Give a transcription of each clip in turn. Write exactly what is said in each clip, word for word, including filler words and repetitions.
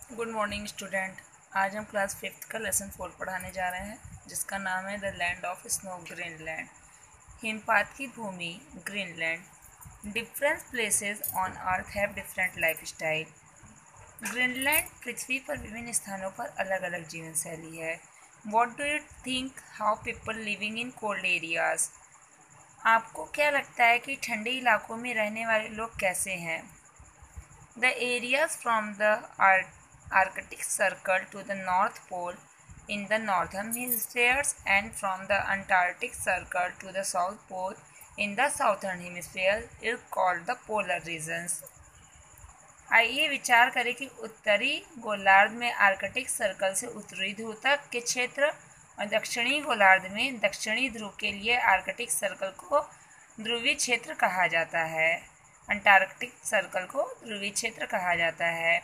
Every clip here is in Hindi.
Good morning student. आज हम क्लास फिफ्थ का लेसन फोर पढ़ाने जा रहे हैं, जिसका नाम है the land of snow, Greenland. हिमपात की भूमि Greenland. Different places on earth have different life style. Greenland पृथ्वी पर विभिन्न स्थानों पर अलग अलग जीवन शैली है। What do you think how people living in cold areas? आपको क्या लगता है कि ठंडे इलाकों में रहने वाले लोग कैसे हैं? The areas from the Arctic Circle to the North Pole in the northern hemispheres and from the Antarctic Circle to the South Pole in the southern hemisphere is called the polar regions. आइए विचार करें कि उत्तरी गोलार्ध में आर्कटिक सर्कल से उत्तरी ध्रुव तक के क्षेत्र और दक्षिणी गोलार्ध में दक्षिणी ध्रुव के लिए आर्कटिक सर्कल को ध्रुवीय क्षेत्र कहा जाता है। अंटार्कटिक सर्कल को ध्रुवीय क्षेत्र कहा जाता है।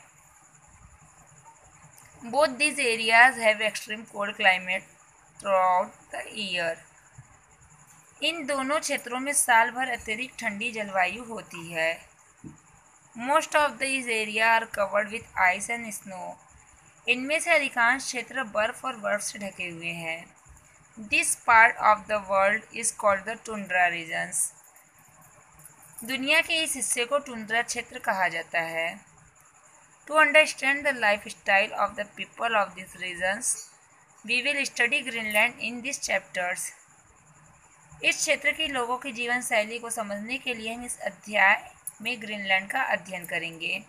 Both these areas have extreme cold climate throughout the year. इन दोनों क्षेत्रों में साल भर अत्यधिक ठंडी जलवायु होती है। Most of these area are covered with ice and snow. इनमें से अधिकांश क्षेत्र बर्फ और बर्फ से ढके हुए हैं। This part of the world is called the tundra regions. दुनिया के इस हिस्से को टुंड्रा क्षेत्र कहा जाता है। To understand the life style of the people of this regions we will study Greenland in this chapters. इस क्षेत्र के लोगों की जीवन शैली को समझने के लिए हम इस अध्याय में ग्रीनलैंड का अध्ययन करेंगे।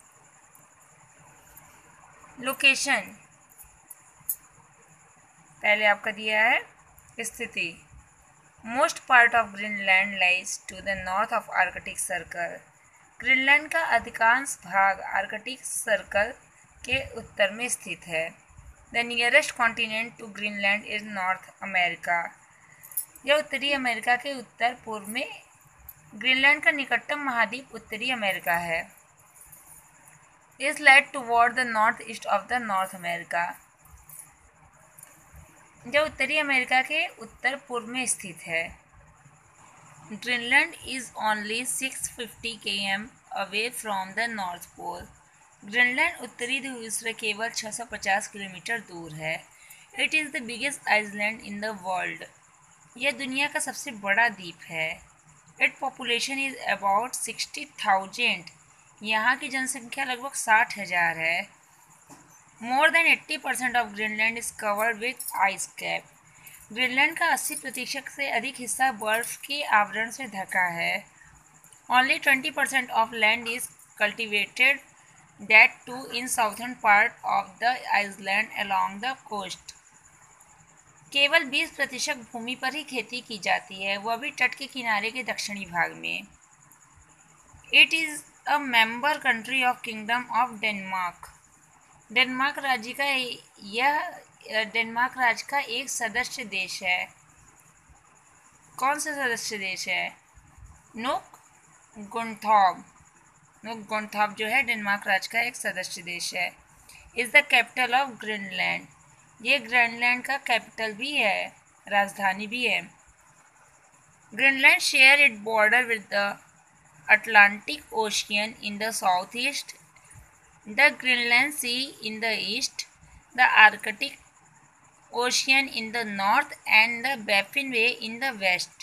लोकेशन पहले आपका दिया है स्थिति। Most part of Greenland lies to the north of Arctic circle. Greenland का अधिकांश भाग आर्कटिक सर्कल के उत्तर में स्थित है। The nearest continent to Greenland is North America. यह उत्तरी अमेरिका के उत्तर पूर्व में। ग्रीनलैंड का निकटतम महाद्वीप उत्तरी अमेरिका है। Is laid toward the north east of the North America. जो उत्तरी अमेरिका के उत्तर पूर्व में स्थित है। Greenland is only six fifty K M away from the North Pole. Greenland उत्तरी ध्रुव से केवल छह सौ पचास किलोमीटर दूर है। It is the biggest island in the world. यह दुनिया का सबसे बड़ा द्वीप है। It population is about sixty thousand. यहाँ की जनसंख्या लगभग साठ हजार है। More than eighty percent of Greenland is covered with ice cap. Greenland का अस्सी प्रतिशत से अधिक हिस्सा बर्फ के आवरण से ढका है। Only twenty percent of land is cultivated, that too in southern part of the island along the coast. केवल बीस प्रतिशत भूमि पर ही खेती की जाती है, वह भी तट के किनारे के दक्षिणी भाग में। It is a member country of Kingdom of Denmark. Denmark राज्य का यह डेनमार्क राज्य का एक सदस्य देश है। कौन सा सदस्य देश है? नुक गुनथॉब। नुक गुनथॉब जो है डेनमार्क राज्य का एक सदस्य देश है। Is the capital of Greenland. ये ग्रीनलैंड का कैपिटल भी है, राजधानी भी है। Greenland share it border with the Atlantic Ocean in the south east, the Greenland Sea in the east, the Arctic Ocean in the north and the Baffin Bay in the west.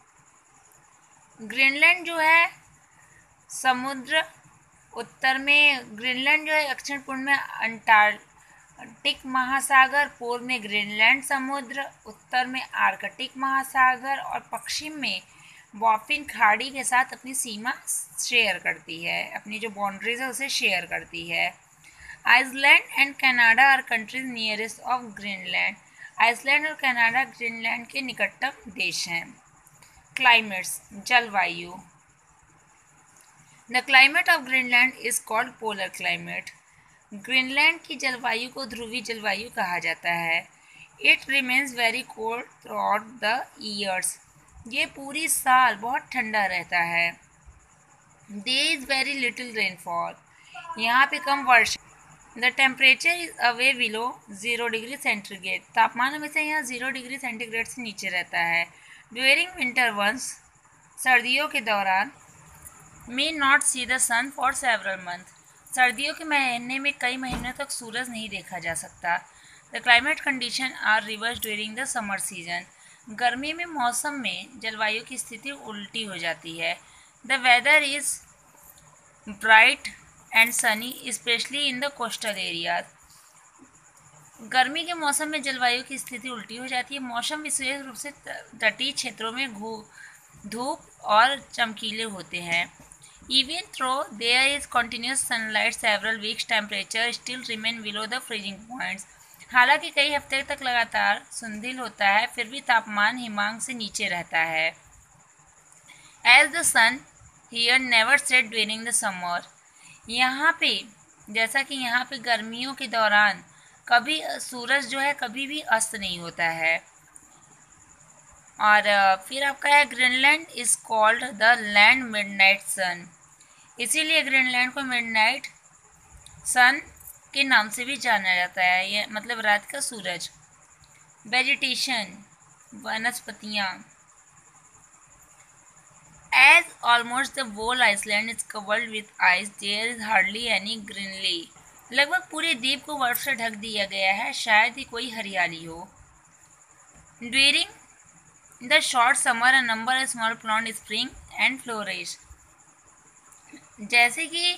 Greenland जो है समुद्र उत्तर में, ग्रीनलैंड जो है दक्षिण पूर्व में अंटार्कटिक महासागर, पूर्व में ग्रीनलैंड समुद्र, उत्तर में आर्कटिक महासागर और पश्चिम में बाफिन खाड़ी के साथ अपनी सीमा शेयर करती है, अपनी जो बाउंड्रीज है उसे शेयर करती है। Iceland and Canada are countries nearest of Greenland. Iceland और कनाडा ग्रीनलैंड के निकटतम देश हैं। क्लाइमेट्स, जलवायु। The climate of Greenland is called polar climate. Greenland की जलवायु को ध्रुवीय जलवायु कहा जाता है। It remains very cold throughout the years. ये पूरी साल बहुत ठंडा रहता है। There is very little rainfall. यहाँ पे कम वर्षा। The temperature is away below zero degree centigrade. तापमान हमेशा यहाँ ज़ीरो डिग्री सेंटीग्रेड से नीचे रहता है। ड्यूरिंग विंटर मंथ्स, सर्दियों के दौरान, may not see the sun for several month. सर्दियों के महीने में कई महीनों तक सूरज नहीं देखा जा सकता। The climate condition are reverse during the summer season. गर्मी में मौसम में जलवायु की स्थिति उल्टी हो जाती है। The weather is bright and sunny specially in the coastal areas. गर्मी के मौसम में जलवायु की स्थिति उल्टी हो जाती है। मौसम विशेष रूप से तटीय क्षेत्रों में धूप और चमकीले होते हैं। Even though there is continuous sunlight several weeks, temperature still remain below the freezing points. हालांकि कई हफ्ते तक लगातार सुंदील होता है, फिर भी तापमान हिमांक से नीचे रहता है। As the sun here never set during the summer. यहाँ पे जैसा कि यहाँ पे गर्मियों के दौरान कभी सूरज जो है कभी भी अस्त नहीं होता है। और फिर आपका है Greenland is called the land midnight sun. इसीलिए ग्रीनलैंड को मिडनाइट सन के नाम से भी जाना जाता है, ये मतलब रात का सूरज। वेजिटेशन वनस्पतियाँ। As almost the whole Iceland is covered with ice there is hardly any greenery. लगभग पूरे द्वीप को बर्फ से ढक दिया गया है, शायद ही कोई हरियाली हो। During the short summer a number of small plant spring and flourish. जैसे कि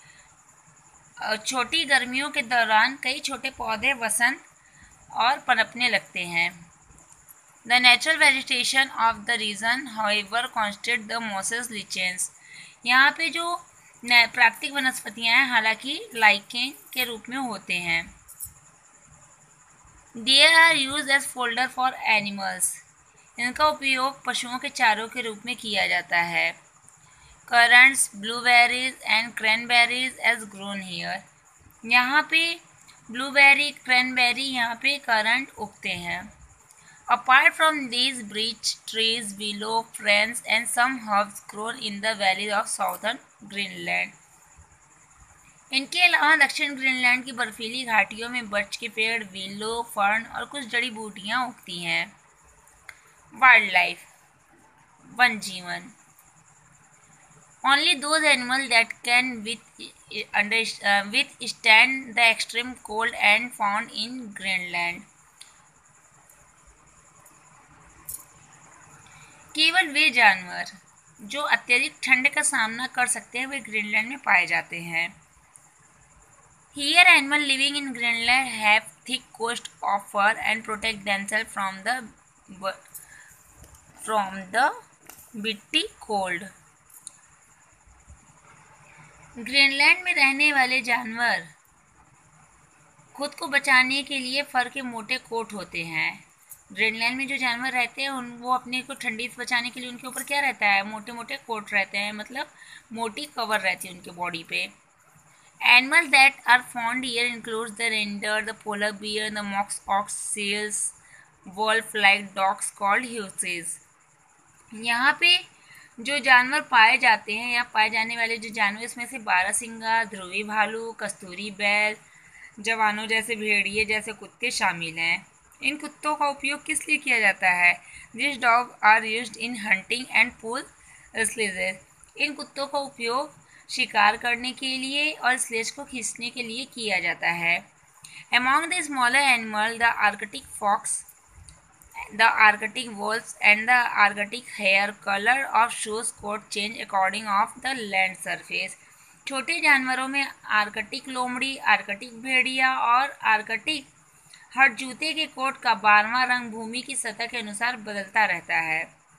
छोटी गर्मियों के दौरान कई छोटे पौधे वसंत और पनपने लगते हैं। The natural vegetation of the region however consisted the mosses lichens. यहाँ पे जो प्राकृतिक वनस्पतियाँ हैं हालांकि लाइकेन के रूप में होते हैं। They are use as fodder for animals. इनका उपयोग पशुओं के चारों के रूप में किया जाता है। Currants blueberries and cranberries as grown here. यहाँ पे ब्लूबेरी क्रैनबेरी यहाँ पे करंट उगते हैं। Apart from these birch trees willow ferns and some herbs grown in the valley of southern Greenland. इनके अलावा दक्षिण ग्रीनलैंड की बर्फीली घाटियों में बर्च के पेड़, विलो, फर्न और कुछ जड़ी बूटियाँ उगती हैं। वाइल्ड लाइफ वन जीवन। Only those animals that can with, under, uh, withstand the extreme cold and found in Greenland. केवल वे जानवर जो अत्यधिक ठंड का सामना कर सकते हैं वे ग्रीनलैंड में पाए जाते हैं। Here animals living in Greenland have thick coat of fur and protect themselves from the from the bitter cold. Greenland में रहने वाले जानवर खुद को बचाने के लिए फर के मोटे कोट होते हैं। ग्रीनलैंड में जो जानवर रहते हैं उन वो अपने को ठंडी से बचाने के लिए उनके ऊपर क्या रहता है, मोटे मोटे कोट रहते हैं, मतलब मोटी कवर रहती है उनके बॉडी पे। Animals that are found here includes the render, the polar bear, the मॉक्स aux, seals, wolf like dogs called ह्यूसेस। यहाँ पे जो जानवर पाए जाते हैं या पाए जाने वाले जो जानवर इसमें से बारहसिंगा, ध्रुवी भालू, कस्तूरी बैल, जवानों जैसे भेड़िए जैसे कुत्ते शामिल हैं। इन कुत्तों का उपयोग किस लिए किया जाता है? This dog are used in hunting and pull sledges. इन कुत्तों का उपयोग शिकार करने के लिए और स्लेज को खींचने के लिए किया जाता है। Among the smaller animal the Arctic fox, the Arctic wolves and the Arctic hare color of shoes coat change according of the land surface. छोटे जानवरों में आर्कटिक लोमड़ी, आर्कटिक भेड़िया और आर्कटिक हर जूते के कोट का बारहवां रंग भूमि की सतह के अनुसार बदलता रहता है।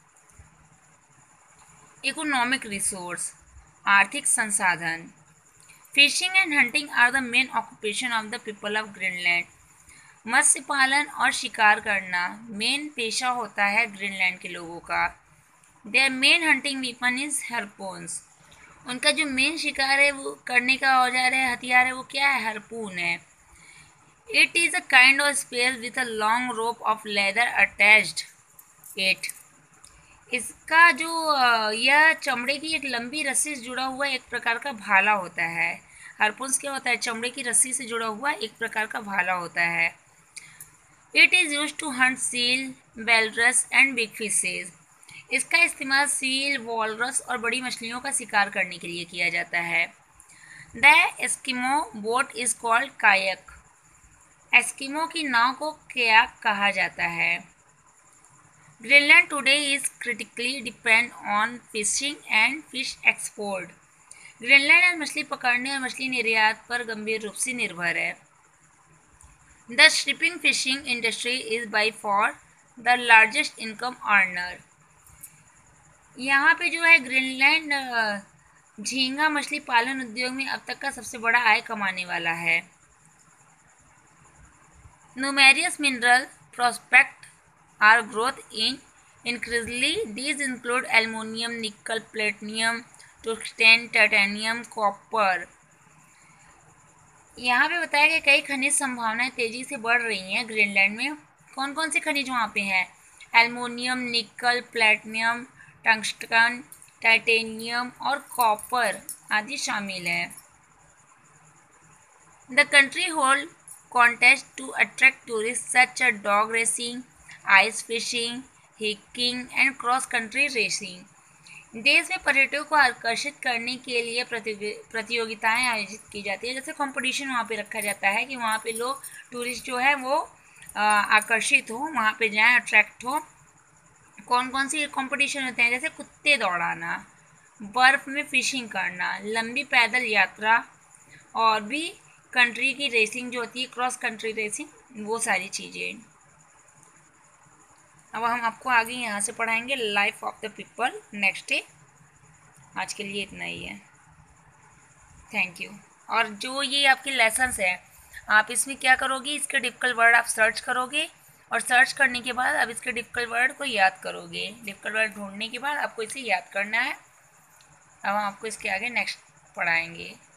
इकोनॉमिक रिसोर्स आर्थिक संसाधन। Fishing and hunting are the main occupation of the people of Greenland. मत्स्य पालन और शिकार करना मेन पेशा होता है ग्रीनलैंड के लोगों का। Their main hunting weapon is harpoons. उनका जो मेन शिकार है वो करने का औजार है, हथियार है, वो क्या है? हार्पून है। It is a kind of spear with a long rope of leather attached it. इसका जो यह चमड़े की एक लंबी रस्सी से जुड़ा हुआ एक प्रकार का भाला होता है। हार्पून्स क्या होता है? चमड़े की रस्सी से जुड़ा हुआ एक प्रकार का भाला होता है। It is use to hunt seal, walrus and big fishes. इसका इस्तेमाल सील, वॉलरस और बड़ी मछलियों का शिकार करने के लिए किया जाता है। The Eskimo boat is called kayak. Eskimo की नाव को कयाक कहा जाता है। Greenland today is critically depend on fishing and fish export. ग्रीनलैंड आज मछली पकड़ने और मछली निर्यात पर गंभीर रूप से निर्भर है। The shipping fishing industry is by far the largest income earner. यहाँ पे जो है ग्रीनलैंड झींगा मछली पालन उद्योग में अब तक का सबसे बड़ा आय कमाने वाला है। Numerous mineral prospect are growth in increasingly these include aluminium, nickel, platinum, tungsten, titanium, copper. यहाँ पे बताया गया कई खनिज संभावनाएं तेजी से बढ़ रही हैं ग्रीनलैंड में। कौन कौन से खनिज वहाँ पे हैं? Aluminium, nickel, platinum, tungsten, titanium और कॉपर आदि शामिल हैं। The country hold contest to attract tourist such a dog racing, ice fishing, hiking and cross country racing. देश में पर्यटकों को आकर्षित करने के लिए प्रतियोगिताएं आयोजित की जाती है। जैसे कंपटीशन वहाँ पे रखा जाता है कि वहाँ पे लोग टूरिस्ट जो है वो आकर्षित हो, वहाँ पे जाएं, अट्रैक्ट हो। कौन कौन सी कंपटीशन होते हैं? जैसे कुत्ते दौड़ाना, बर्फ़ में फिशिंग करना, लंबी पैदल यात्रा और भी कंट्री की रेसिंग जो होती है, क्रॉस कंट्री रेसिंग, वो सारी चीज़ें। अब हम आपको आगे यहाँ से पढ़ाएंगे life of the people next day. आज के लिए इतना ही है। Thank you. और जो ये आपके लेसन्स है, आप इसमें क्या करोगे, इसके डिफिकल्ट वर्ड आप सर्च करोगे और सर्च करने के बाद आप इसके डिफिकल्ट वर्ड को याद करोगे। डिफिकल्ट वर्ड ढूंढने के बाद आपको इसे याद करना है। अब हम आपको इसके आगे नेक्स्ट पढ़ाएंगे।